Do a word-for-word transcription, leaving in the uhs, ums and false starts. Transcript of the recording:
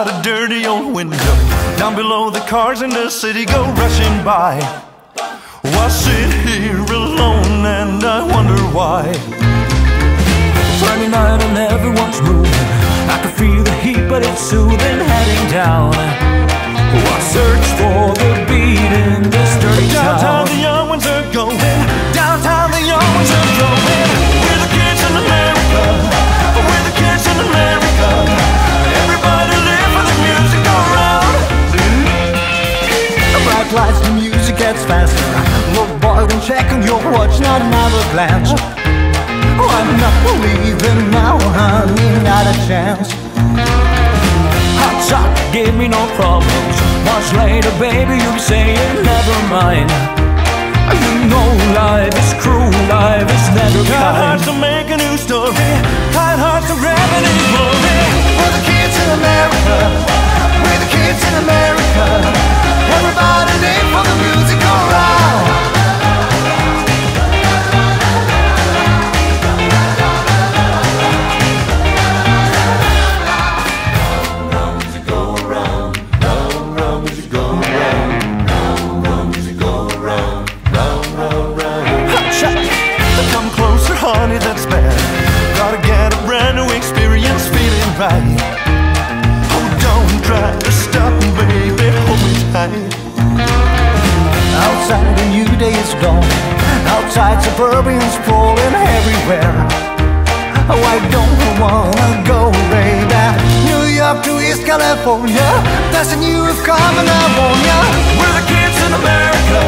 out a dirty old window. Down below the cars in the city go rushing by. Oh, I sit here alone and I wonder why. Friday night and everyone's moving. I can feel the heat but it's soothing heading down. Oh, I search for the beat in this dirty town. Downtown the young ones are going. Downtown the young ones are going. We're the kids in America. We're the kids in America. Everybody live for the music go round. Bright lights, the music gets faster. Look boy, don't check on your watch, not another glance. Oh, I'm not believing now, honey, not a chance. Hot shot gave me no problems. Much later, baby, you'll be saying never mind. You know life is cruel, life is never kind. Kind hearts to make a new story. Kind hearts to grab a new glory. We're the kids in America. We're the kids in America. Everybody live for the music go round. Honey, that's bad. Gotta get a brand new experience, feeling right. Oh, don't try to stop me, baby, hold me tight. Outside the new day is gone. Outside suburban's falling everywhere. Oh, I don't wanna go, baby. New York to East California. There's a new coming, I want ya. We're the kids in America.